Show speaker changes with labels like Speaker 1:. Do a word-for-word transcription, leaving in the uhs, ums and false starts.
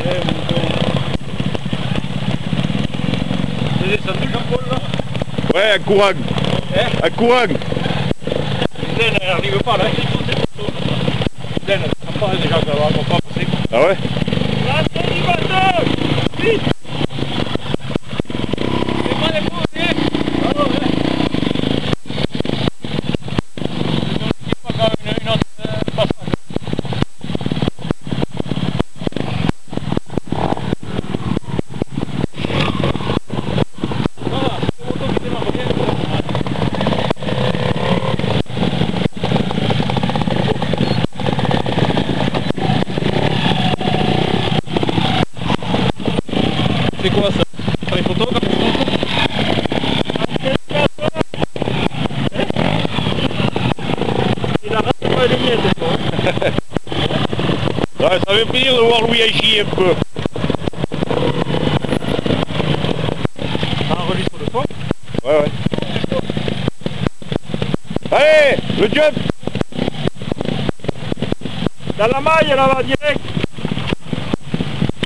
Speaker 1: C'est descendu Jean-Paul là?
Speaker 2: Ouais, un courant.
Speaker 1: Hein?
Speaker 2: Un courant.
Speaker 1: L'Hélène elle n'arrive pas là. L'Hélène elle ne pas déjà qu'elle va pas passer.
Speaker 2: Ah ouais?
Speaker 1: Là c'est du bateau! Vite! C'est pas les pompiers! Ah non, ouais. C'est pas quand même une autre passage. C'est quoi ça? Faire les photos comme ça? Il arrête pas les miettes,
Speaker 2: Ouais, ça veut plaisir de voir Louis agir un peu.
Speaker 1: Ça enregistre le son?
Speaker 2: Ouais, ouais. Allez, le jump!
Speaker 1: Dans la maille là-bas direct!